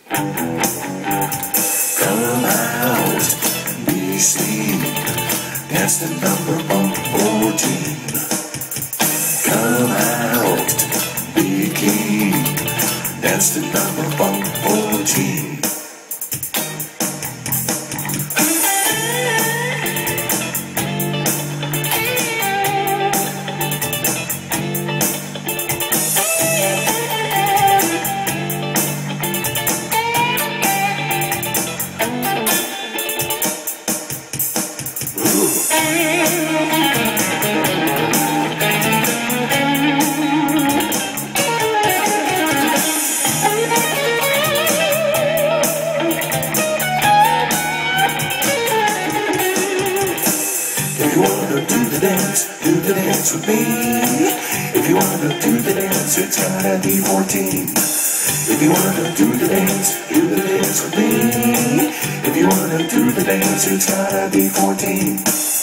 Come out, be seen, dance the number 114. Come out, be keen, dance the number 114. If you wanna do the dance with me. If you wanna do the dance, it's gotta be 14. If you wanna do the dance with me. If you wanna do the dance, it's gotta be 14.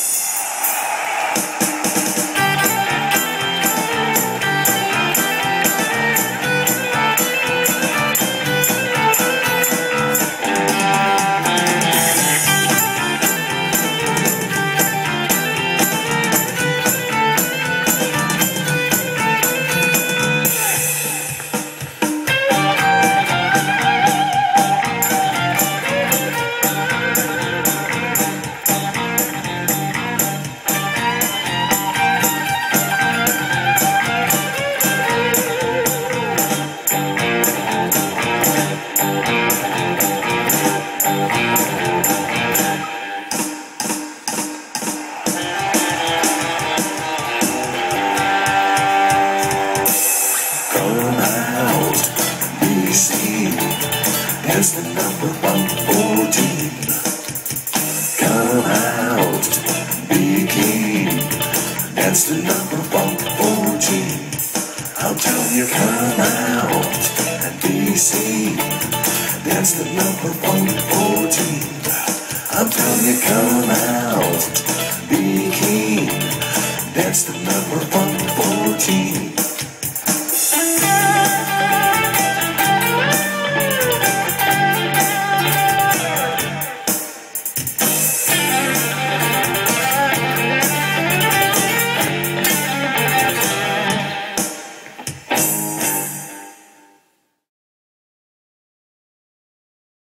Come out, be seen, dance the number 114. Come out, be keen, dance the number 114. I'm telling you, come out and be seen, dance the number 114. I'm telling you, come out, be keen, dance the number 114.